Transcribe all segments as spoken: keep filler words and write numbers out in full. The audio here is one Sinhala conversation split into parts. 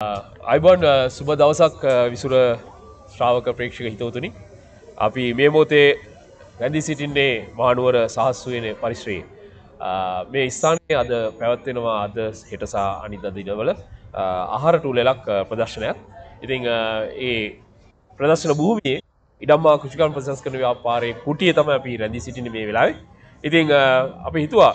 අයිබන් සුබ දවසක් විසුර ශ්‍රාවක ප්‍රේක්ෂක හිතවතුනි. අපි මේ මොහොතේ රැඳී සිටින්නේ මහනුවර සහස්වයන පරිශ්‍රයේ. මේ ස්ථානයේ අද පැවැත්වෙනවා අද හෙට සහ අනිද්දා දිනවල ආහාර ටූලෙලක් ප්‍රදර්ශනයක්. ඉතින් ඒ ප්‍රදර්ශන භූමියේ ඉඩම්මා කෘෂිකර්ම ප්‍රසංස්කරණ ව්‍යාපාරයේ කුටියේ තමයි අපි රැඳී සිටින්නේ මේ වෙලාවේ. ඉතින් අපි හිතුවා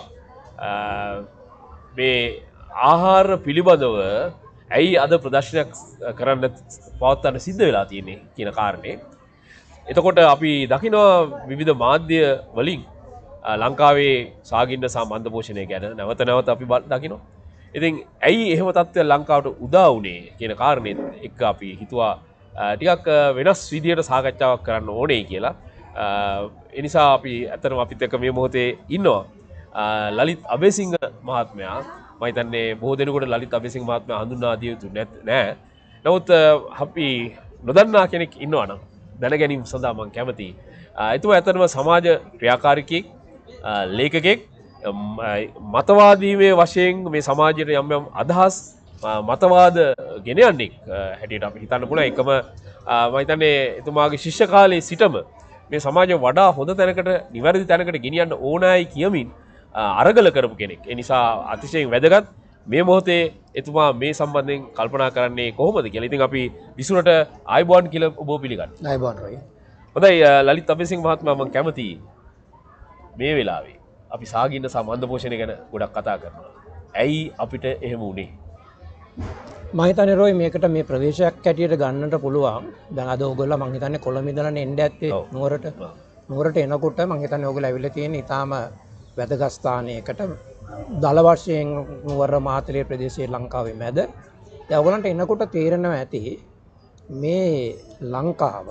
මේ ආහාර පිළිබඳව ඇයි අද ප්‍රදර්ශනයක් කරන්න පවත්වන්න සිද්ධ වෙලා තියෙන්නේ කියන කාරණේ. එතකොට අපි දකිනවා විවිධ මාධ්‍ය වලින් ලංකාවේ සාගින්න සහ මන්ද පෝෂණය ගැන නැවත නැවත අපි දකිනවා. ඉතින් ඇයි එහෙම තත්ත්වයක් ලංකාවට උදා වුණේ කියන කාරණේත් එක්ක අපි හිතුවා ටිකක් වෙනස් විදියට සාකච්ඡාවක් කරන්න ඕනේ කියලා. ඒ නිසා අපි ඇත්තටම අපිත් එක්ක මේ මොහොතේ ඉන්නවා ලලිත් අබේසිංහ මහත්මයා. මම හිතන්නේ බොහෝ දෙනෙකුට ලලිත් අබේසිංහ මහත්මයා හඳුන්වා දිය යුතු නෑ. නමුත් අපි නොදන්නා කෙනෙක් ඉන්නවා නම් දැන ගැනීම සඳහා මම කැමතියි. එතුමා ඇත්තටම සමාජ ක්‍රියාකාරිකයෙක්, ලේඛකයෙක්, මතවාදීමේ වශයෙන් මේ සමාජයට යම් යම් අදහස් මතවාද ගෙන යන්නේ හැටියට අපි හිතන්න පුළුවන්. එකම මම හිතන්නේ එතුමාගේ ශිෂ්‍ය කාලයේ සිටම මේ සමාජය වඩා හොඳ තැනකට, නිවැරදි තැනකට ගෙනියන්න ඕනෑයි කියමින් අරගල කරපු කෙනෙක්. ඒ නිසා අතිශයින් වැදගත් මේ මොහොතේ එතුමා මේ සම්බන්ධයෙන් කල්පනා කරන්නේ කොහොමද කියලා. ඉතින් අපි විසුරට ආයිබෝන් කියලා ඔබ පිළිගන්න. ආයිබෝන් රොයි. හොඳයි ලලිත් අබේසිංහ මහත්මයා මම කැමතියි මේ වෙලාවේ අපි සාගින්න සහ මන්ද පෝෂණය ගැන ගොඩක් කතා කරනවා. ඇයි අපිට එහෙම වුනේ? මම හිතන්නේ රොයි මේකට මේ ප්‍රවේශයක් හැටියට ගන්නට පුළුවන්. දැන් අද ඕගොල්ලෝ මම හිතන්නේ කොළඹ ඉඳලා එන්න ඇත්තේ නුවරට. නුවරට එනකොට මම හිතන්නේ ඕගොල්ලෝ ඇවිල්ලා තියෙන ඉතාලම වැදගත් ස්ථානයකට දල වශයෙන් නුවර මාතලේ ප්‍රදේශයේ ලංකාවේ මැද. දැන් ඔයගලන්ට එනකොට තේරෙනවා ඇති මේ ලංකාව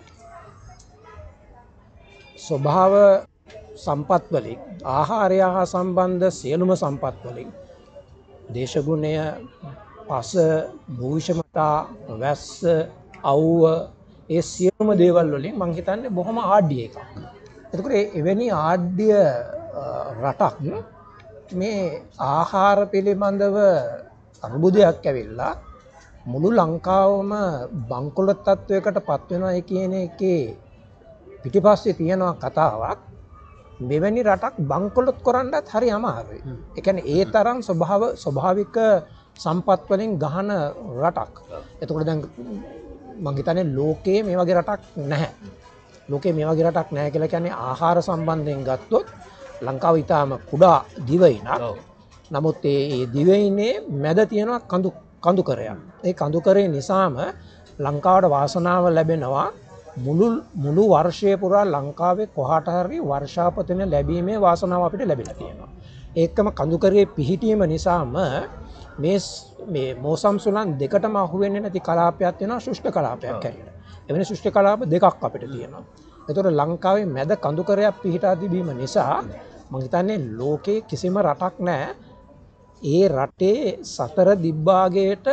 ස්වභාව සම්පත් වලින්, ආහාරය හා සම්බන්ධ සියලුම සම්පත් වලින් දේශගුණය, පස, භූෂමතා, වැස්ස, අවුව ඒ සියලුම දේවල් වලින් මම හිතන්නේ බොහොම ආඩ්‍ය එකක්. එතකොට එවැනි ආඩ්‍ය රටක් මේ ආහාර පිළිබඳව අර්බුදයක් ඇවිල්ලා මුළු ලංකාවම බංකොලොත් තත්වයකට පත් වෙනවා කියන එකේ පිටිපස්සේ තියෙන කතාවක්. මෙවැනි රටක් බංකොලොත් කරන්නත් හරි අමාරුයි. ඒ කියන්නේ ඒ තරම් ස්වභාව ස්වභාවික සම්පත් වලින් ගහන රටක්. එතකොට දැන් මම හිතන්නේ ලෝකයේ මේ වගේ රටක් නැහැ. ලෝකයේ මේ වගේ රටක් නැහැ කියලා කියන්නේ ආහාර සම්බන්ධයෙන් ගත්තොත් ලංකාව ඉතාම කුඩා දිවයිනක්. නමුත් ඒ දිවයිනේ මැද තියෙනවා කඳු කඳුකරයක්. ඒ කඳුකරේ නිසාම ලංකාවට වාසනාව ලැබෙනවා මුළු මුළු වර්ෂය පුරා ලංකාවේ කොහාට හරි වර්ෂාපතන ලැබීමේ වාසනාව අපිට ලැබිලා තියෙනවා. ඒකම කඳුකරේ පිහිටීම නිසාම මේ මේ මෝසම් සුළං දෙකටම අහු වෙන්නේ නැති කලාපයක් වෙනවා ශුෂ්ක කලාපයක් හැටියට. එවැනි ශුෂ්ක කලාප දෙකක් අපිට තියෙනවා. ඒතකොට ලංකාවේ මැද කඳුකරයක් පිහිටා තිබීම නිසා මම හිතන්නේ ලෝකේ කිසිම රටක් නැහැ ඒ රටේ සතර දිබ්බාගයට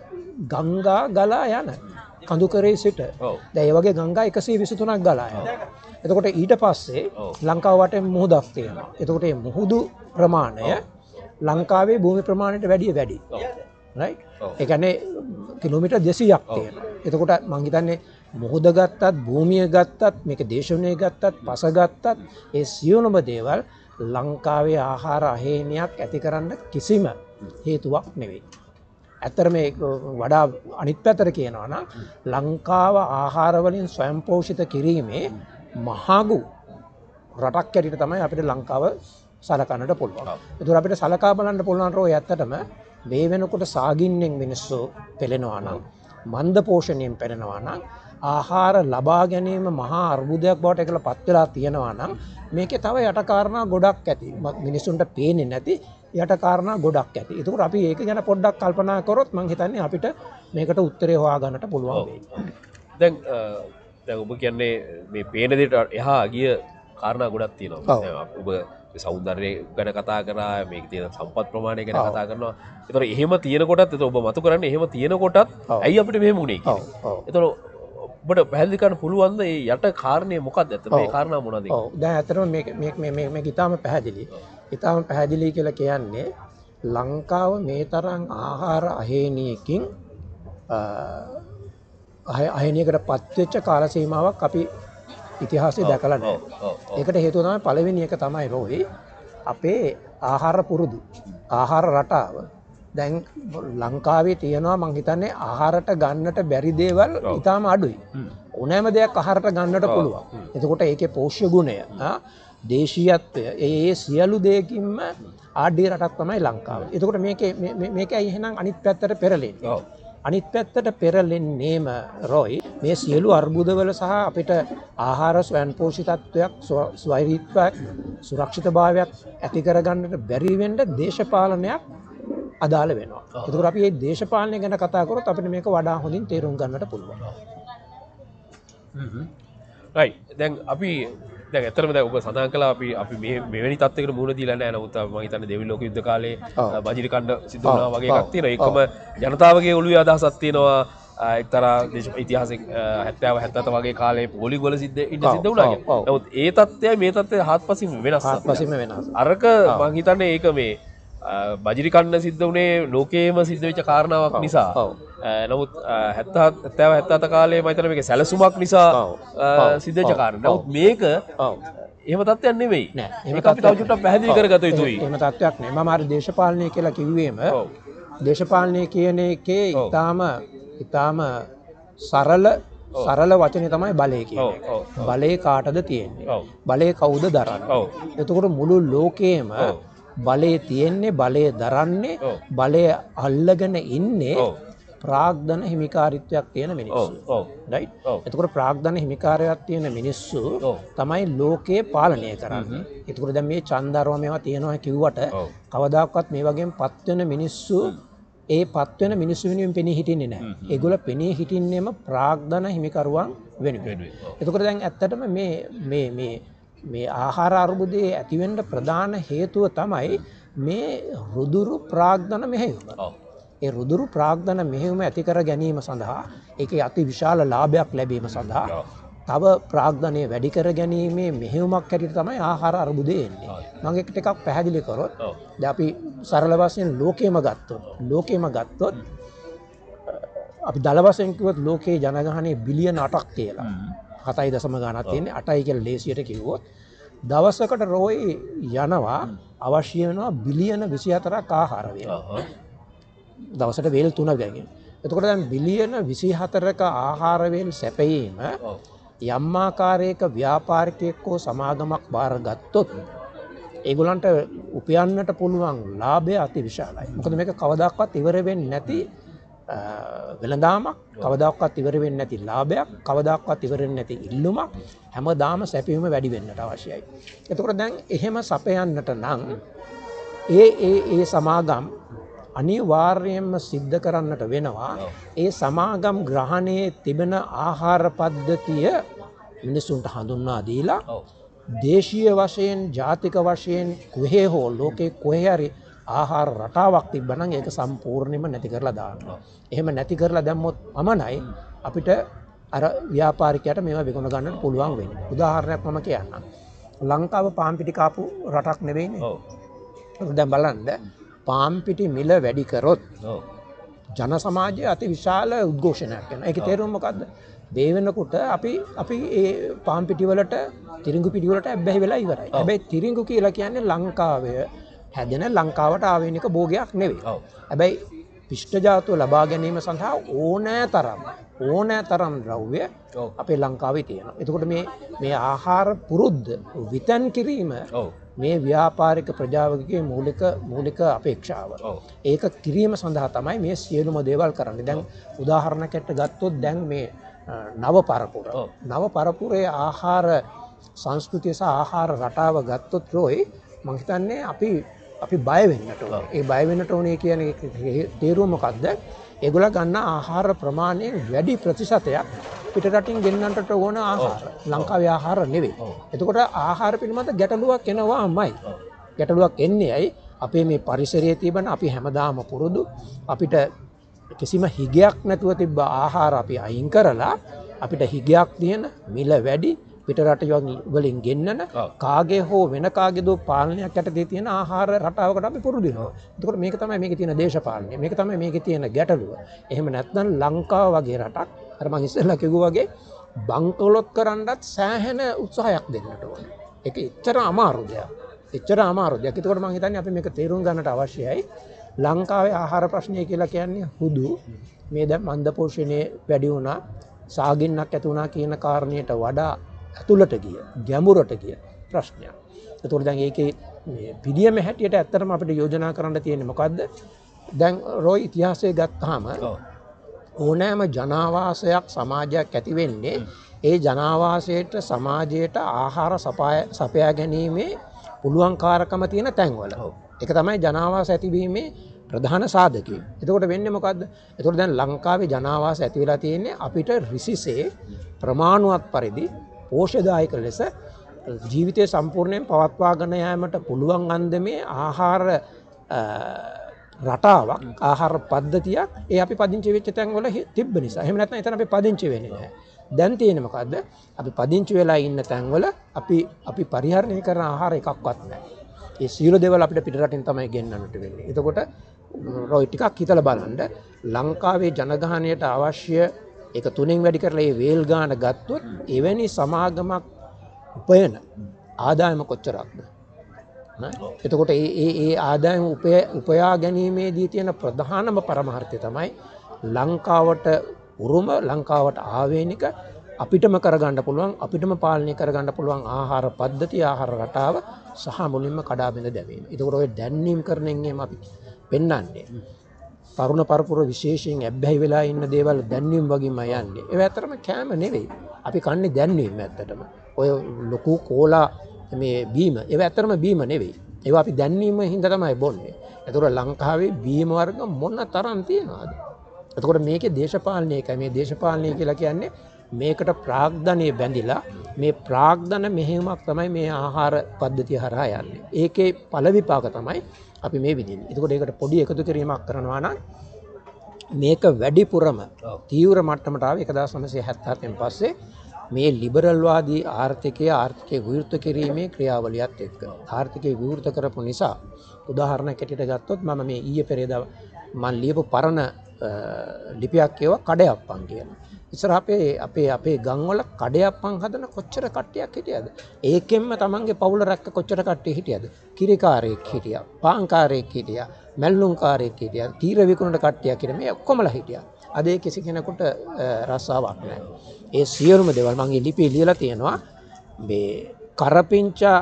ගංගා ගලා යන කඳුකරේ සිට. දැන් ඒ වගේ ගංගා එකසිය විසි තුනක් ගලා යනවා. එතකොට ඊට පස්සේ ලංකාව වටේ මුහුදක් තියෙනවා. එතකොට මේ මුහුදු ප්‍රමාණය ලංකාවේ භූමි ප්‍රමාණයට වැඩිය වැඩි. රයිට්? ඒ කියන්නේ කිලෝමීටර් දෙසීයක් තියෙනවා. එතකොට මම හිතන්නේ මුහුද ගත්තත්, භූමිය ගත්තත්, මේක දේශනය ගත්තත්, පස ගත්තත් ඒ සියලුම දේවල් ලංකාවේ ආහාර අහේනියක් ඇති කරන්න කිසිම හේතුවක් නෙවෙයි. ඇත්තට මේ වඩා අනිත් පැත්තට කියනවා නම් ලංකාව ආහාර වලින් ස්වයං පෝෂිත කිරීමේ මහඟු රටක් ඇටියට තමයි අපිට ලංකාව සලකන්නට පුළුවන්. ඒතර අපිට සලකා බලන්න පුළුවන් රෝ ඇත්තටම මේ වෙනකොට සාගින්නෙන් මිනිස්සු පෙළෙනවා නම්, මන්ද පෝෂණයෙන් පෙළෙනවා නම්, ආහාර ලබා ගැනීම මහා අර්බුදයක් බවට එකල පත් වෙලා තියෙනවා නම් මේකේ තව යට කාරණා ගොඩක් ඇති. මිනිසුන්ට පේන්නේ නැති යට කාරණා ගොඩක් ඇති. ඒකෝර අපි ඒක ගැන පොඩ්ඩක් කල්පනා කරොත් මම හිතන්නේ අපිට මේකට උත්තරේ හොයා ගන්නට පුළුවන් වෙයි. දැන් දැන් ඔබ කියන්නේ මේ පේන දෙයට එහා ගිය කාරණා ගොඩක් තියෙනවා. ඔබ සෞන්දර්යය ගැන කතා කරා, මේක තියෙන සම්පත් ප්‍රමාණය ගැන කතා කරනවා. ඒතර එහෙම තියෙන කොටත් ඒතර ඔබ මතු කරන්නේ එහෙම තියෙන කොටත් ඇයි අපිට මෙහෙම වුනේ කියන්නේ. ඒතර ඔබට පැහැදිලි කරන්න පුළුවන්ද මේ යට කාරණේ මොකක්ද? ඇත්ත මේ කාරණා මොනවද? ඔව් දැන් ඇත්තටම මේක මේ මේ මේක ඊටාම පැහැදිලි. ඊටාම පැහැදිලි කියලා කියන්නේ ලංකාව මේ තරම් ආහාර අහේනියකින් අහිනියකට පත්වෙච්ච කාල සීමාවක් අපි ඉතිහාසය දැකලා නැහැ. ඒකට හේතුව තමයි පළවෙනි එක තමයි රෝහි අපේ ආහාර පුරුදු ආහාර රටාව. දැන් ලංකාවේ තියෙනවා මං හිතන්නේ ආහාරට ගන්නට බැරි දේවල් ඉතාම අඩුයි. ඕනෑම දෙයක් ආහාරට ගන්නට පුළුවන්. එතකොට ඒකේ පෝෂ්‍ය ගුණය, දේශීයත්වය, ඒ සියලු දෙයකින්ම ආඩ්‍ය රටක් තමයි ලංකාව. එතකොට මේකේ මේකයි එහෙනම් අනිත් පැත්තට පෙරලෙන්නේ. අනිත් පැත්තට පෙරලෙන්නේම රොයි මේ සියලු අර්බුදවල සහ අපිට ආහාර ස්වයං පෝෂිතත්වයක් ස්වෛරීත්වයක් සුරක්ෂිතභාවයක් ඇති කරගන්නට බැරි වෙන්න දේශපාලනයක් අදාළ වෙනවා. එතකොට අපි මේ දේශපාලනය ගැන කතා කරොත් අපිට මේක වඩා හොඳින් තේරුම් ගන්නට පුළුවන්. රයිට්. දැන් අපි දැන් ඇත්තටම දැන් ඔබ සඳහන් කළා අපි අපි මේ මෙවැනි තත්යකට මුහුණ දීලා නැහැ. නමුත් මම හිතන්නේ දෙවි ලෝක යුද්ධ කාලේ බජිරි කණ්ඩ සිද්ධ වුණා වගේ එකක් තියෙනවා. ඒකම ජනතාවගේ ඔළුවේ අදහසක් තියෙනවා. එක්තරා දේශ ඉතිහාසෙක හැත්තෑව හැත්තත වගේ කාලේ පොලිග් වල සිද්ධ ඉන්න සිද්ධ වුණා කියලා. නමුත් ඒ තත්ත්වය මේ තත්ත්වය හාත්පසින්ම වෙනස්. හාත්පසින්ම වෙනස්. අරක මම හිතන්නේ ඒක මේ බජිරි කණ්ඩ සිද්ධ වුණේ ලෝකයේම සිද්ධ වෙච්ච කාරණාවක් නිසා. නමුත් හැත්තෑව හැත්තත කාලේ මම හිතන්නේ මේක සැලසුමක් නිසා සිද්ධ වෙච්ච කාරණා. නමුත් මේක එහෙම තත්ත්වයක් නෙවෙයි. මේක අපි තව චුට්ටක් පැහැදිලි කරගත යුතුයි. එහෙම තත්ත්වයක් නෙවෙයි. මම අර දේශපාලනය කියලා කිව්වේම දේශපාලනය කියන එකේ ඊටාම ඊටාම සරල සරල වචනේ තමයි බලය කියන්නේ. බලය කාටද තියෙන්නේ? බලය කවුද දරන්නේ? එතකොට මුළු ලෝකේම බලය තියෙන්නේ, බලය දරන්නේ, බලය අල්ලගෙන ඉන්නේ ප්‍රාග්ධන හිමිකාරීත්වයක් තියෙන මිනිස්සු. රයිට්? එතකොට ප්‍රාග්ධන හිමිකාරයක් තියෙන මිනිස්සු තමයි ලෝකේ පාලනය කරන්නේ. එතකොට දැන් මේ ඡන්දරව මේවා තියෙනවා කිව්වට කවදාකවත් මේ වගේම පත් වෙන මිනිස්සු ඒ පත් වෙන මිනිස්සු වෙනුවෙන් පෙනී හිටින්නේ නැහැ. ඒගොල්ලෝ පෙනී හිටින්නේම ප්‍රාග්ධන හිමිකරුවන් වෙනුවෙන්. එතකොට දැන් ඇත්තටම මේ මේ මේ මේ ආහාර අර්බුදයේ ඇතිවෙන්න ප්‍රධාන හේතුව තමයි මේ රුදුරු ප්‍රාග්ධන මෙහෙයුම. ඒ රුදුරු ප්‍රාග්ධන මෙහෙයුම ඇති කර ගැනීම සඳහා ඒකේ අති විශාල ලාභයක් ලැබීම සඳහා තව ප්‍රාග්ධනය වැඩි කර ගැනීමේ මෙහෙයුමක් හැටියට තමයි ආහාර අර්බුදය එන්නේ. මම ඒක ටිකක් පැහැදිලි කරොත් දැන් අපි සරල වශයෙන් ලෝකෙම ගත්තොත් ලෝකෙම ගත්තොත් අපි දල වශයෙන් කිව්වොත් ලෝකයේ ජනගහනය බිලියන අටක් කියලා. හතයි දශම ගණනක් තියෙන්නේ. අටයි කියලා ලේසියට කිව්වොත් දවසකට රෝයි යනවා අවශ්‍ය වෙනවා බිලියන විසි හතරක් ආහාර වේල. දවසට වේල් තුන ගැනීම. එතකොට දැන් බිලියන විසි හතරක ආහාර වේල් සැපයීම යම් ආකාරයක ව්‍යාපාරිකයෙක් හෝ සමාගමක් බාරගත්තොත් ඒගොල්ලන්ට උපයන්නට පුළුවන් ලාභය අති විශාලයි. මොකද මේක කවදාකවත් ඉවර වෙන්නේ නැති වෙළඳාමක්, කවදාකවත් ඉවර වෙන්නේ නැති ලාභයක්, කවදාකවත් ඉවර වෙන්නේ නැති ඉල්ලුමක්, හැමදාම සැපයීම වැඩි වෙන්නට අවශ්‍යයි. එතකොට දැන් එහෙම සපයන්නට නම් ඒ ඒ ඒ සමාගම් අනිවාර්යයෙන්ම සිද්ධ කරන්නට වෙනවා ඒ සමාගම් ග්‍රහණයේ තිබෙන ආහාර පද්ධතිය මිනිසුන්ට හඳුන්වා දීලා දේශීය වශයෙන්, ජාතික වශයෙන් කොහේ හෝ ලෝකේ කොහේ හරි ආහාර රටාවක් තිබ්බනම් ඒක සම්පූර්ණයෙන්ම නැති කරලා දානවා. එහෙම නැති කරලා දැම්මොත් පමණයි අපිට අර ව්‍යාපාරිකයට මේවා විකුණ ගන්නට පුළුවන් වෙන්නේ. උදාහරණයක් මම කියන්නම්. ලංකාව පාන් පිටි කාපු රටක් නෙවෙයිනේ. ඔව්. දැන් බලන්න පාන් පිටි මිල වැඩි කරොත් ජන සමාජයේ අති විශාල උද්ඝෝෂණයක් වෙනවා. ඒකේ තේරුම මොකද්ද? මේ වෙනකොට අපි අපි ඒ පාන් පිටි වලට තිරිඟු පිටි වලට ඇබ්බැහි වෙලා ඉවරයි. හැබැයි තිරිඟු කියලා කියන්නේ ලංකාවේ හැදෙන ලංකාවට ආවේනික භෝගයක් නෙවෙයි. හැබැයි පිෂ්ඨජාතව ලබා ගැනීම සඳහා ඕනෑ තරම් ඕනෑ තරම් ද්‍රව්‍ය අපේ ලංකාවේ තියෙනවා. එතකොට මේ මේ ආහාර පුරුද්ද විතන් කිරීම මේ ව්‍යාපාරික ප්‍රජාවකගේ මූලික මූලික අපේක්ෂාව. ඒක කිරීම සඳහා තමයි මේ සියලුම දේවල් කරන්නේ. දැන් උදාහරණයකට ගත්තොත් දැන් මේ නව පරපුර. නව පරපුරේ ආහාර සංස්කෘතිය සහ ආහාර රටාව ගත්තොත් රෝයි මම හිතන්නේ අපි අපි බය වෙන්නට ඕනේ. ඒ බය වෙන්නට ඕනේ කියන තේරුම මොකද්ද? ඒගොල්ලෝ ගන්න ආහාර ප්‍රමාණයෙන් වැඩි ප්‍රතිශතයක් පිට රටින් ගෙන්නන්නට ඕන ආහාර. ලංකාවේ ආහාර නෙවෙයි. එතකොට ආහාර පිළිබඳ ගැටලුවක් එනවාමයි. ගැටලුවක් එන්නේ ඇයි? අපේ මේ පරිසරයේ තිබෙන අපි හැමදාම පුරුදු අපිට කිසිම හිගයක් නැතුව තිබ්බ ආහාර අපි අයින් කරලා අපිට හිගයක් තියෙන මිල වැඩි පිටරට වලින් ගෙන්නන කාගේ හෝ වෙන කාගේදෝ පාලනයක් යටතේ තියෙන ආහාර රටාවකට අපි පුරුදු වෙනවා. එතකොට මේක තමයි මේකේ තියෙන දේශපාලනය. මේක තමයි මේකේ තියෙන ගැටලුව. එහෙම නැත්නම් ලංකාව වගේ රටක් අර මම ඉස්සෙල්ලා කිව්වා වගේ බංකොලොත් කරන්නත් සෑහෙන උත්සාහයක් දෙන්නට ඕනේ. ඒක එච්චර අමාරු දෙයක්. එච්චර අමාරු දෙයක්. ඒකට මම හිතන්නේ අපි මේක තේරුම් ගන්නට අවශ්‍යයි. ලංකාවේ ආහාර ප්‍රශ්නය කියලා කියන්නේ හුදු මේ දැන් මන්ද පෝෂණයේ වැඩි වුණා, සාගින්නක් ඇති වුණා කියන කාරණයට වඩා ඇතුළට ගිය, ගැඹුරට ගිය ප්‍රශ්නයක්. ඒතකොට දැන් ඒකේ මේ පිළියම හැටියට ඇත්තටම අපිට යෝජනා කරන්න තියෙන්නේ මොකද්ද? දැන් රොයි ඉතිහාසය ගත්තාම ඕනෑම ජනාවාසයක් සමාජයක් ඇති වෙන්නේ ඒ ජනාවාසයට සමාජයට ආහාර සපයා ගැනීමේ පුළුවන්කාරකම තියෙන තැන්වල. ඒක තමයි ජනාවාස ඇතිවීමේ ප්‍රධාන සාධකය. එතකොට වෙන්නේ මොකද්ද? එතකොට දැන් ලංකාවේ ජනාවාස ඇති වෙලා තියෙන්නේ අපිට රිසිසේ ප්‍රමාණවත් පරිදි පෝෂදායක ලෙස ජීවිතය සම්පූර්ණයෙන් පවත්වාගෙන යාමට පුළුවන් අන්දමේ ආහාර රටාවක්, ආහාර පද්ධතියක් ඒ අපි පදිංචි වෙච්ච තැන්වල තිබ්බ නිසා. එහෙම නැත්නම් එතන අපි පදිංචි වෙන්නේ නැහැ. දැන් තියෙන්නේ මොකද්ද? අපි පදිංචි වෙලා ඉන්න තැන්වල අපි අපි පරිහරණය කරන ආහාර එකක්වත් නැහැ. ඒ සියලු දේවල් අපිට පිටරටින් තමයි ගෙන්නන්නට වෙන්නේ. එතකොට රොයි ටිකක් හිතලා බලන්න ලංකාවේ ජනගහනයට අවශ්‍ය ඒක තුනෙන් වැඩි කරලා මේ වේල් ගාන ගත්තොත් එවැනි සමාගමක් උපයන ආදායම කොච්චරක්ද? එතකොට ඒ ඒ ඒ ආදායම උපයා ගැනීමේදී තියෙන ප්‍රධානම පරමාර්ථය තමයි ලංකාවට උරුම, ලංකාවට ආවේනික අපිටම කරගන්න පුළුවන්, අපිටම පාලනය කරගන්න පුළුවන් ආහාර පද්ධතිය, ආහාර රටාව සහ මුලින්ම කඩා බිඳ දැමීම. ඒකෝර ඔය දැන්නීම් කරන එකෙන් අපි පෙන්වන්නේ තරුණ පරපුර විශේෂයෙන් ඇබ්බැහි වෙලා ඉන්න දේවල් දැන්නීම් වගේම යන්නේ. ඒව ඇත්තටම කෑම නෙවෙයි. අපි කන්නේ දැන්නීම් ඇත්තටම. ඔය ලොකු කෝලා මේ බීම ඒව ඇත්තටම බීම නෙවෙයි. ඒවා අපි දැන්නීම හින්දා තමයි බොන්නේ. ඒතකොට ලංකාවේ බීම වර්ග මොන තරම් තියනවද? එතකොට මේකේ දේශපාලනය එකයි. මේ දේශපාලනය කියලා කියන්නේ මේකට ප්‍රාග්ධනය බැඳිලා මේ ප්‍රාග්ධන මෙහෙයුමක් තමයි මේ ආහාර පද්ධතිය හරහා යන්නේ. ඒකේ ඵල විපාක තමයි අපි මේ විදිහේ. එතකොට ඒකට පොඩි එකතු කිරීමක් කරනවා නම් මේක වැඩිපුරම තීව්‍ර මට්ටමට ආවේ එක දහස් නවසිය හැත්තෑ හතෙන් පස්සේ මේ ලිබරල් වාදී ආර්ථිකය ආර්ථිකය විවෘත කිරීමේ ක්‍රියාවලියත් එක්ක. ආර්ථිකය විවෘත කරපු නිසා උදාහරණයක් ඇටියට ගත්තොත් මම මේ ඊයේ පෙරේදා මම ලියපු පරණ ලිපියක් කියවා කඩයප්පන් කියලා. ඉස්සර අපේ අපේ අපේ ගම්වල කඩයප්පන් හදන කොච්චර කට්ටියක් හිටියද? ඒකෙන්ම තමන්ගේ පවුල රැක්ක කොච්චර කට්ටිය හිටියද? කිරිකාරයෙක් හිටියා, පාන්කාරයෙක් හිටියා, මැල්ලුම්කාරයෙක් හිටියා, තීර විකුණන කට්ටියක් හිටියා. මේ ඔක්කොමලා හිටියා. අද ඒ කිසි කෙනෙකුට රස්සාවක් නැහැ. ඒ සියලුම දේවල් මම මේ ලිපියේ ලියලා තියෙනවා. මේ කරපිංචා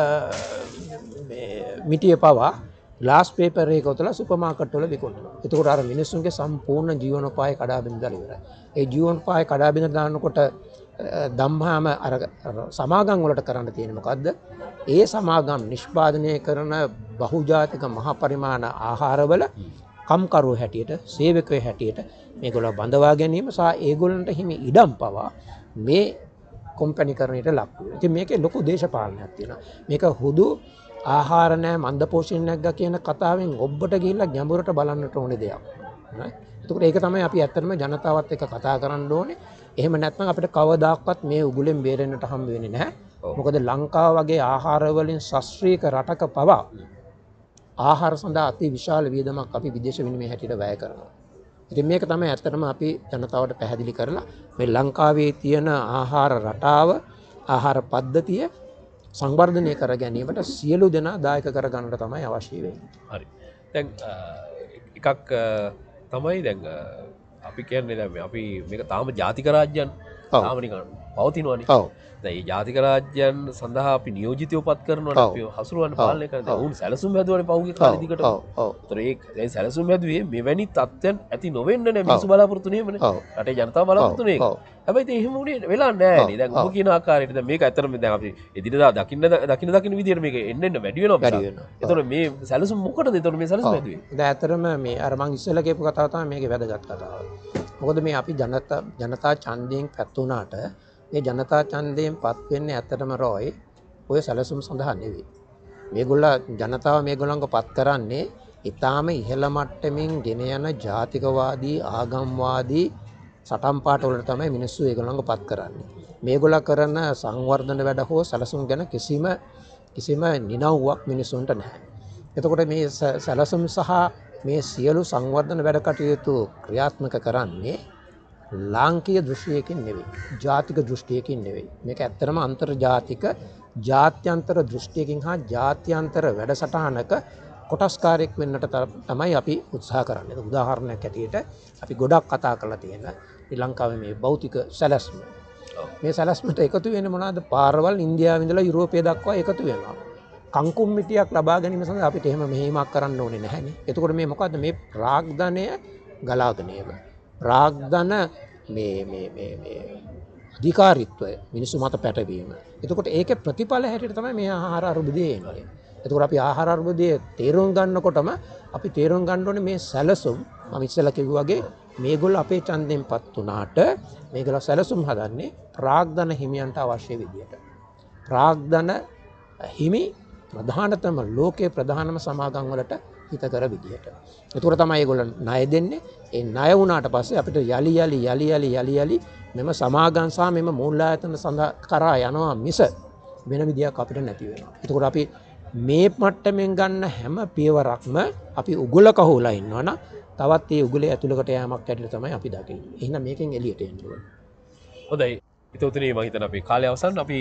මේ මිටිය පවා ග්ලාස් පේපර් එක උතලා සුපර් මාකට් වල විකුණනවා. එතකොට අර මිනිස්සුන්ගේ සම්පූර්ණ ජීවනෝපාය කඩා බිඳලා ඉවරයි. ඒ ජීවනෝපාය කඩා බිඳ දානකොට ධම්මාම අර සමාගම් වලට කරන්න තියෙන්නේ මොකද්ද? ඒ සමාගම් නිෂ්පාදනය කරන බහුජාතික මහ පරිමාණ ආහාරවල කම්කරුවෝ හැටියට, සේවකයෝ හැටියට මේගොල්ලෝ බඳවා ගැනීම සහ ඒගොල්ලන්ට හිමි ඉඩම් පවා මේ කොම්පැනිකරණයට ලක් වෙනවා. ඉතින් මේකේ ලොකු දේශපාලනයක් තියෙනවා. මේක හුදු ආහාර නැහැ, මන්ද පෝෂණයක් නැග්ගා කියන කතාවෙන් ඔබට ගිහිල්ලා ගැඹුරට බලන්නට ඕනේ දෙයක්. නේද? එතකොට ඒක තමයි අපි ඇත්තටම ජනතාවත් එක්ක කතා කරන්න ඕනේ. එහෙම නැත්නම් අපිට කවදාක්වත් මේ උගුලෙන් බේරෙන්නට හම්බ වෙන්නේ නැහැ. මොකද ලංකාව වගේ ආහාර වලින් ශාස්ත්‍රීය රටක පවා ආහාර සඳහා අති විශාල වියදමක් අපි විදේශ විනිමය හැටියට වැය කරනවා. ඉතින් මේක තමයි ඇත්තටම අපි ජනතාවට පැහැදිලි කරලා මේ ලංකාවේ තියෙන ආහාර රටාව, ආහාර පද්ධතිය සංවර්ධනය කර ගැනීමට සියලු දෙනා දායක කර ගන්නට තමයි අවශ්‍ය වෙන්නේ. හරි. දැන් එකක් තමයි දැන් අපි කියන්නේ දැන් අපි මේක තාම ජාතික රාජ්‍යයන් තාම නිකන් පවතිනවනේ. ඔව්. දැන් මේ ජාතික රාජ්‍යයන් සඳහා අපි නියෝජිතව පත් කරනවනේ අපි හසුරුවන්න පාලනය කරන. දැන් උන් සැලසුම් හැදුවනේ පහුගිය කාලෙ දිගට. ඔව්. ඔව්. ඒතර ඒ දැන් සැලසුම් හැදුවේ මෙවැනි තත්ත්වයන් ඇති නොවෙන්න නේ මිනිස්සු බලාපොරොත්තු නෙමෙයි. රටේ ජනතාව බලාපොරොත්තු නේ. හැබැයි ඉතින් එහෙම උනේ වෙලා නැහැ නේ. දැන් ඔබ කියන ආකාරයට දැන් මේක ඇත්තටම දැන් අපි එදිනදා දකින්න දකින්න දකින්න විදියට මේක එන්න එන්න වැඩි වෙනවා. වැඩි වෙනවා. ඒතර මේ සැලසුම් මොකටද ඒතර මේ සැලසුම් හැදුවේ? දැන් ඇත්තටම මේ අර මං ඉස්සෙල්ලා කියපු කතාව තමයි මේකේ වැදගත් කතාව. මොකද මේ අපි ජනතා ජනතා ඡන්දයෙන් පැතුණාට මේ ජනතා ඡන්දයෙන් පත් වෙන්නේ ඇත්තටම රොයි ඔය සැලසුම් සඳහා නෙවෙයි. මේගොල්ලෝ ජනතාව මේගොල්ලන්ව පත් කරන්නේ ඊටාම ඉහළ මට්ටමින් ගෙන යන ජාතිකවාදී ආගම්වාදී සටන් පාටවලට තමයි මිනිස්සු ඒගොල්ලන්ව පත් කරන්නේ. මේගොල්ලෝ කරන සංවර්ධන වැඩ හෝ සැලසුම් ගැන කිසිම කිසිම නිනව්වක් මිනිසුන්ට නැහැ. එතකොට මේ සැලසුම් සහ මේ සියලු සංවර්ධන වැඩ කටයුතු ක්‍රියාත්මක කරන්නේ ලාංකීය දෘෂ්ටියකින් නෙවෙයි. ජාතික දෘෂ්ටියකින් නෙවෙයි. මේක ඇත්තටම අන්තර්ජාතික ජාත්‍යන්තර දෘෂ්ටියකින් හා ජාත්‍යන්තර වැඩසටහනක කොටස්කාරයෙක් වෙන්නට තමයි අපි උත්සාහ කරන්නේ. උදාහරණයක් ඇටියට අපි ගොඩක් කතා කරලා තියෙන ශ්‍රී ලංකාවේ මේ භෞතික සැලැස්ම. මේ සැලැස්මට එකතු වෙන්නේ මොනවාද? පාරවල් ඉන්දියාවේ ඉඳලා යුරෝපය දක්වා එකතු වෙනවා. කංකුම් මිටියක් ලබා ගැනීම සඳහා අපිට එහෙම මෙහෙයුමක් කරන්න ඕනේ නැහැනේ. එතකොට මේ මොකද්ද මේ ප්‍රාග්ධනය ගලාගෙන ඒව. ප්‍රාග්ධන මේ මේ මේ මේ අධිකාරීත්වය මිනිස්සු මත පැටවීම. එතකොට ඒකේ ප්‍රතිඵල හැටියට තමයි මේ ආහාර අර්බුදය එන්නේ. එතකොට අපි ආහාර අර්බුදයේ තේරුම් ගන්නකොටම අපි තේරුම් ගන්න ඕනේ මේ සැලසුම් මම ඉස්සෙල්ලා කිව්වා වගේ මේගොල්ලෝ අපේ ඡන්දෙන්පත් වුණාට මේගොල්ලෝ සැලසුම් හදන්නේ ප්‍රාග්ධන හිමියන්ට අවශ්‍ය විදියට. ප්‍රාග්ධන හිමි ප්‍රධානතම ලෝකයේ ප්‍රධානම සමාගම් වලට හිතකර විදියට. ඒතකොට තමයි ඒගොල්ලෝ ණය දෙන්නේ. ඒ ණය වුණාට පස්සේ අපිට යලි යලි යලි යලි යලි යලි මෙම සමාගම් සහ මෙම මූලායතන සඳහා කරා යනවා මිස වෙන විදියක් අපිට නැති වෙනවා. ඒතකොට අපි මේ මට්ටමින් ගන්න හැම පියවරක්ම අපි උගලක හොලා ඉන්නවනම් තවත් ඒ උගලේ ඇතුළකට යෑමක් ඇටියට තමයි අපි දකින්නේ. එහෙනම් මේකෙන් එළියට එන්න ඕනේ. හොඳයි. ඒතොතනේ මම හිතන අපි කාලය අවසන් අපි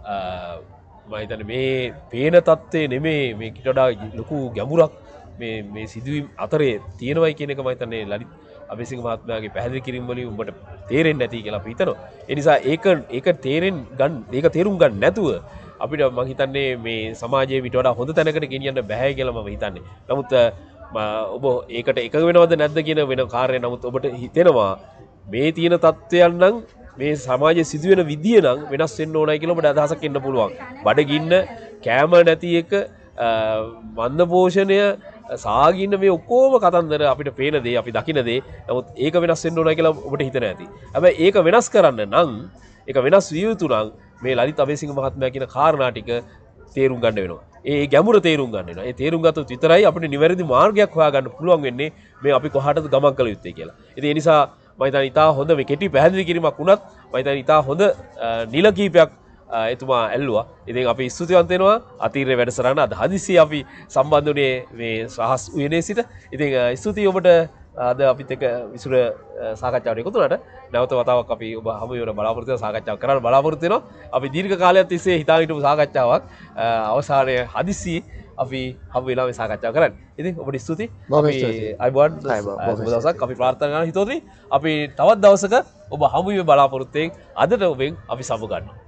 මම හිතන්නේ මේ පේන தත්ත්වේ නෙමේ මේකට වඩා ලොකු ගැඹුරක් මේ මේ සිදුවීම් අතරේ තියෙනවයි කියන එක මම හිතන්නේ ලලිත් අබේසිංහ මහත්මයාගේ පැහැදිලි කිරීම වලින් උඹට තේරෙන්නේ නැති කියලා අපි හිතනවා. ඒ නිසා ඒක ඒක තේරෙන් ගන්න ඒක තේරුම් ගන්න නැතුව අපිට මම හිතන්නේ මේ සමාජයේ විතර වඩා හොඳ තැනකට ගෙනියන්න බෑ කියලා මම හිතන්නේ. නමුත් ඔබ ඒකට එක වෙනවද නැද්ද කියන වෙන කාර්යය නමුත් ඔබට හිතෙනවා මේ තියෙන තත්ත්වයන් නම් මේ සමාජයේ සිදුවෙන විදිය නම් වෙනස් වෙන්න ඕනයි කියලා ඔබට අදහසක් එන්න පුළුවන්. බඩගින්න, කෑම නැති එක, මන්ද පෝෂණය, සාගින්න මේ ඔක්කොම කතන්දර අපිට පේන දේ අපි දකින දේ. නමුත් ඒක වෙනස් වෙන්න ඕනයි කියලා ඔබට හිතන ඇති. හැබැයි ඒක වෙනස් කරන්න නම් ඒක වෙනස් විය යුතු නම් මේ ලලිත් අබේසිංහ මහත්මයා කියන කාරණා ටික තේරුම් ගන්න වෙනවා. ඒ ගැඹුර තේරුම් ගන්න වෙනවා. ඒ තේරුම් ගත්තොත් විතරයි අපිට නිවැරදි මාර්ගයක් හොයාගන්න පුළුවන් වෙන්නේ මේ අපි කොහාටද ගමන් කළ යුත්තේ කියලා. ඉතින් ඒ නිසා මම හිතන්නේ ඉතා හොඳ මේ කෙටි පැහැදිලි කිරීමක් වුණත් මම හිතන්නේ ඉතා හොඳ නිල කීපයක් එතුමා ඇල්ලුවා. ඉතින් අපි ස්තුතිවන්ත වෙනවා අතීරේ වැඩසටහන අද හදිස්සියේ අපි සම්බන්ධ වුණේ මේ රහස් උයනේ සිට. ඉතින් ස්තුතියි ඔබට අද අපිත් එක්ක විසුර සාකච්ඡාවට එකතු වුණාට නැවත වතාවක් අපි ඔබ හමු වෙන බලාපොරොත්තු වෙන සාකච්ඡාවක් කරන්න බලාපොරොත්තු වෙනවා. අපි දීර්ඝ කාලයක් තිස්සේ හිතා හිටපු සාකච්ඡාවක් අවසානයේ හදිස්සියේ අපි හමු වෙලා මේ සාකච්ඡාව කරන්නේ. ඉතින් ඔබට ස්තුතියි. අපි අයිබෝන් දවසක් අපි ප්‍රාර්ථනා කරන හිතෝදී අපි තවත් දවසක ඔබ හමු වෙ බලාපොරොත්තු වෙන අදට ඔබෙන් අපි සමු ගන්නවා.